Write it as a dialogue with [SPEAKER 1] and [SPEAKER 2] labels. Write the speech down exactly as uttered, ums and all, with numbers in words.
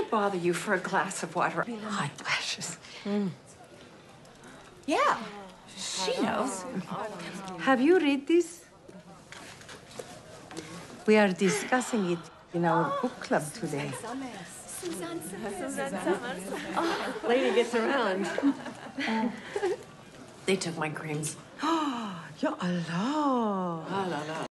[SPEAKER 1] bother you for a glass of water? Hot flashes. Mm. Yeah, she knows.
[SPEAKER 2] Have you read this? We are discussing it in our book club today.
[SPEAKER 1] Suzanne Summers.
[SPEAKER 3] Oh, lady gets around.
[SPEAKER 1] They took my creams.
[SPEAKER 2] Ya Allah.
[SPEAKER 3] Ah, la, la.